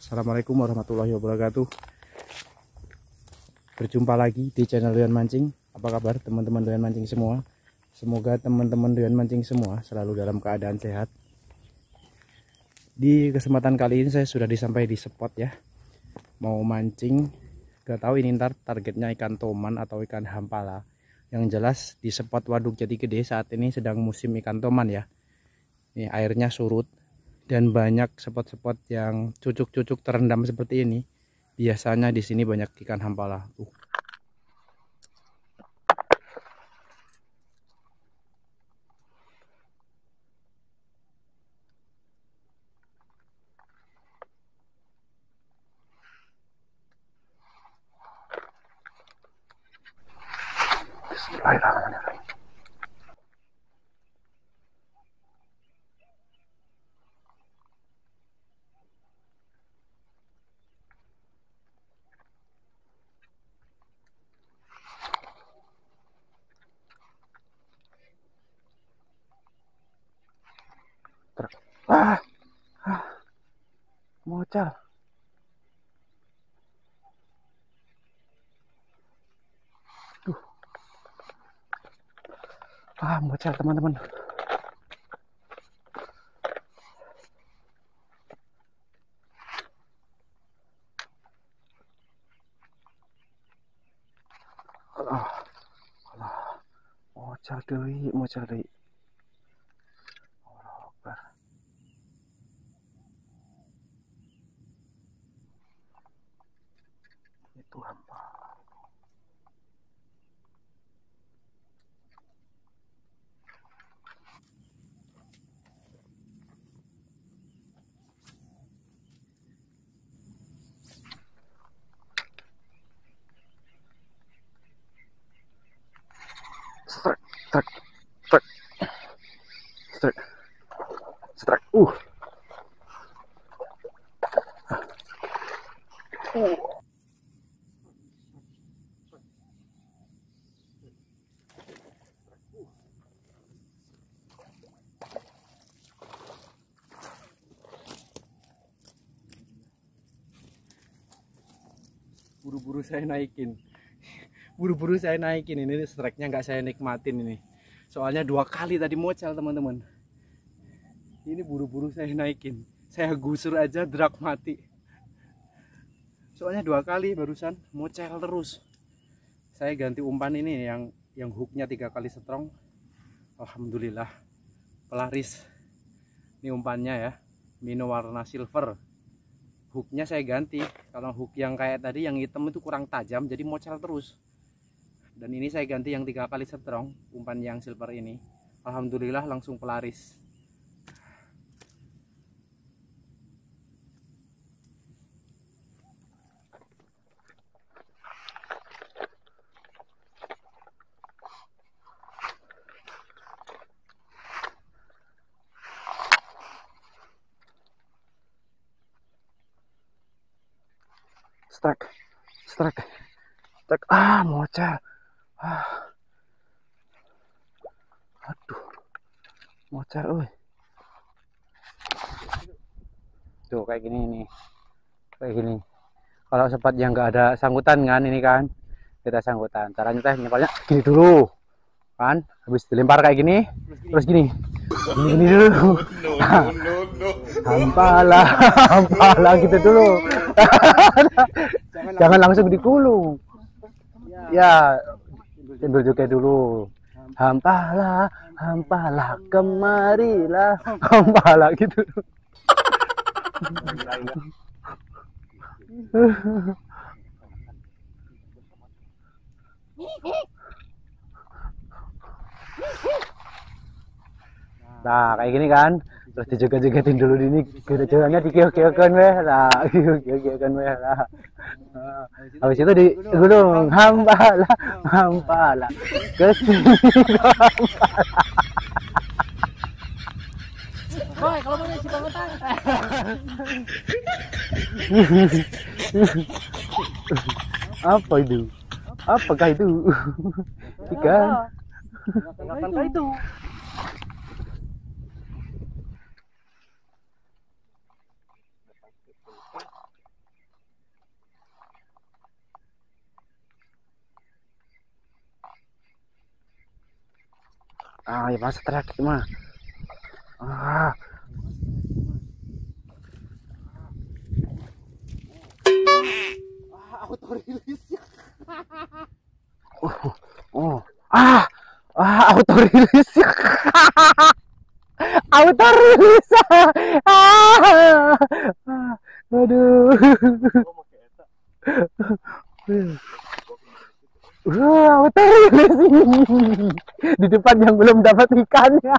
Assalamualaikum warahmatullahi wabarakatuh. Berjumpa lagi di channel Doyan Mancing. Apa kabar teman-teman Doyan Mancing semua? Semoga teman-teman Doyan Mancing semua selalu dalam keadaan sehat. Di kesempatan kali ini saya sudah sampai di spot ya. Mau mancing, gak tahu ini ntar targetnya ikan toman atau ikan hampala. Yang jelas di spot Waduk Jati Gede saat ini sedang musim ikan toman ya. Ini airnya surut. Dan banyak spot-spot yang cucuk-cucuk terendam seperti ini. Biasanya di sini banyak ikan hampala. Bismillahirrahmanirrahim. Mocal. Mocal teman-teman. Mocal deui, mocal deui. Allahu Akbar. Itu hampala. Strike. Buru-buru saya naikin. Ini strike-nya nggak saya nikmatin ini. Soalnya 2 kali tadi mocal teman-teman. Ini buru-buru saya naikin. Saya gusur aja drag mati. Soalnya 2 kali barusan mocal terus. Saya ganti umpan ini yang hooknya 3 kali strong. Alhamdulillah pelaris. Ini umpannya ya, Mino warna silver. Hooknya saya ganti. Kalau hook yang kayak tadi yang hitam itu kurang tajam, jadi mocal terus. Dan ini saya ganti yang 3 kali strong, umpan yang silver ini. Alhamdulillah langsung pelaris. Strike. Mocal. Aduh. Mocal, Tuh kayak gini nih. Kayak gini. Kalau sempat yang nggak ada sangkutan kan ini kan. Kita sangkutan. Caranya teh nyepalnya gini dulu. Kan? Habis dilempar kayak gini, terus gini. Gini dulu. Hampala gitu dulu. Jangan langsung digulung. Ya, timbul juga dulu. Hampala kemarilah. Hampala gitu. Nah, kayak gini kan. Terus dijaga-jagain dulu ini, jalannya dikiok-kiokan weh. Nah, kiok-kiokan weh lah. Habis itu digulung hampala. Kesini Boy, kalau mau isi bangetan. Apa itu? Apakah itu? Ikan? Apakah itu? Ah, ya masa terakhir mah. Ah. Auto rilis. Oh. Ah. Auto rilis. Auto rilis. Ah. Aduh. Auto rilis. Di depan yang belum dapat ikannya.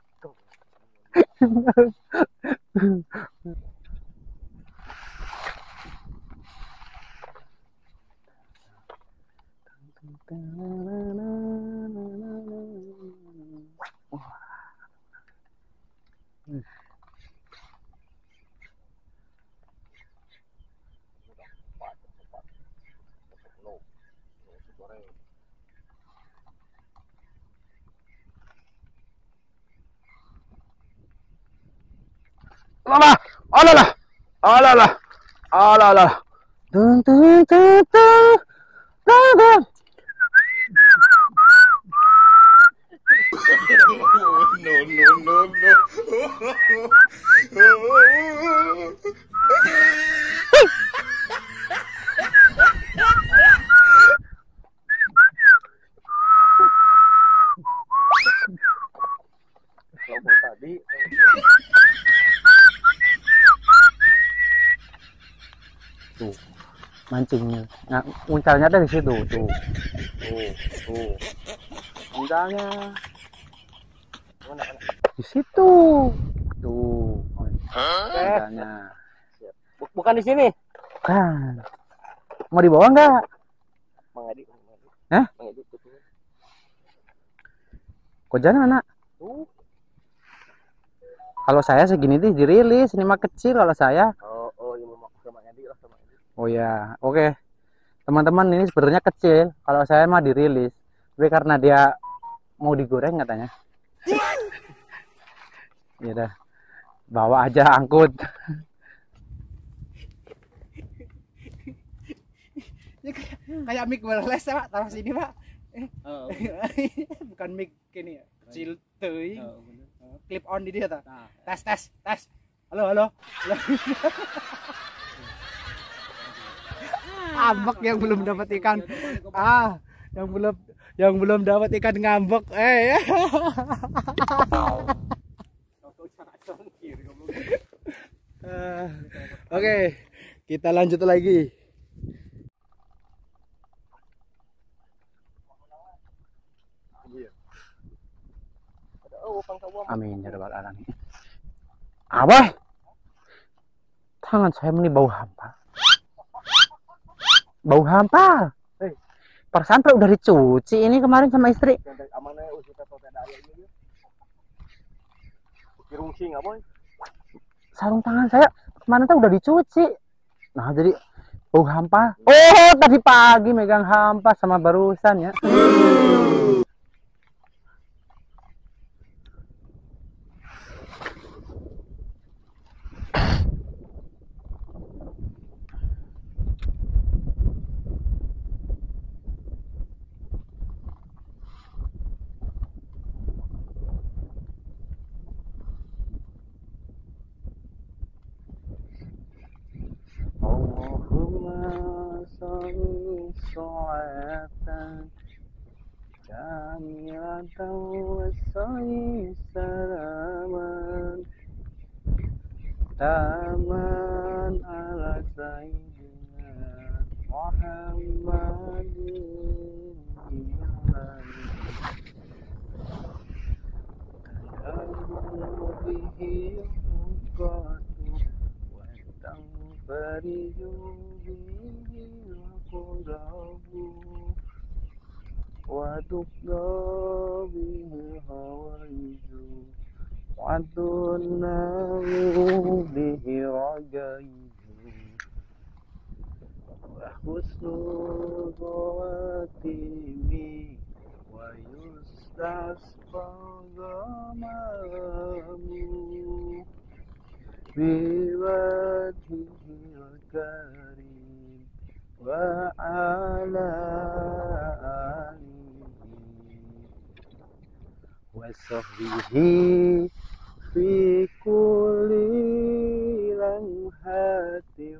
Alah, alah, alah, alah. Tung tung tung tung tung. Kelompok tadi. Tuh, mancingnya. Nah, uncalnya dari situ, tuh. Tuh. Uncalnya. Di situ. Tuh. Uncalnya. Bukan di sini. Kan. Mau dibawa nggak? Mang Edi. Hah? Mang Edi tuh. Kok jangan, anak? Kalau saya segini tuh dirilis, ini mah kecil kalau saya. Oh, ya sama Edi lah, sama Edi. Oh ya, oke. Teman-teman, ini sebenarnya kecil. Kalau saya mah dirilis. Tapi karena dia mau digoreng katanya. Ya udah. Bawa aja angkut. Ini kayak mic wireless Pak, taruh sini Pak. Oh. Bukan mic ini ya, kecil teuing. Oh, Clip on di dia ta. Nah. Tes. Halo. Ngambek yang belum dapat ikan. Yang belum dapat ikan ngambek. Oke, kita lanjut lagi. Amin ya rabbal alamin. Abah, tangan saya ini bau hampa. Bau hampa. Perasaan udah dicuci ini kemarin sama istri. Sarung tangan saya kemarin tuh udah dicuci. Nah jadi bau hampa. Oh tadi pagi megang hampa sama barusan ya. Allahumma sholli sholatan kamilatan wa sholli salaman taman ala sayyidina Muhammadin bihi وتقضى به الحوائج وتنال به رجائج وحسن الخواتيم ويستسقى الغمام بوجهه الكريم وعلى آله wa sahbihi fi kulli lamhatin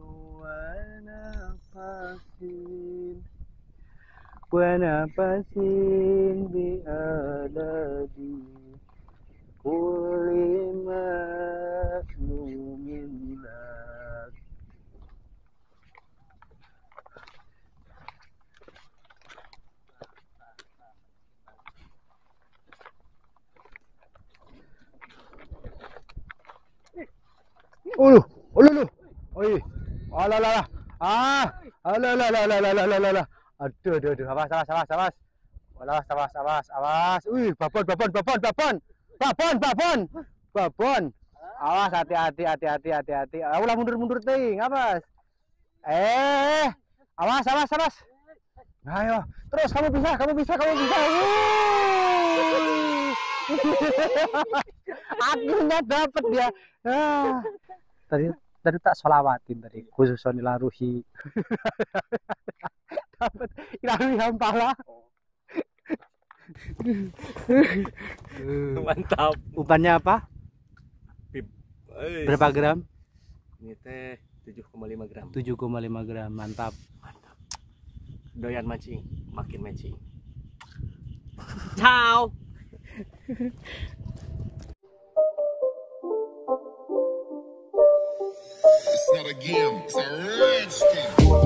wa nafasin bi adadi kulli masnumin lak. Ulu, oi, alah, alah, alah, alah, aduh, awas, babon, awas, hati, ulah mundur ting, awas, awas, ayo, terus kamu bisa, akhirnya dapat dia. Tadi tak solawatin tadi khusus ilaruhi. Dapat ilaruhi hampala. Mantap. Umpannya apa? Pip. Berapa gram? Ini teh 7,5 gram. 7,5 gram, mantap. Doyan mancing, makin mancing. Ciao. It's not a game, it's a rich thing.